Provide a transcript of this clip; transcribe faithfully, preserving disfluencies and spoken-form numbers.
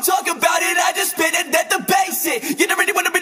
talk about it, I just spit it at the basic. You don't really wanna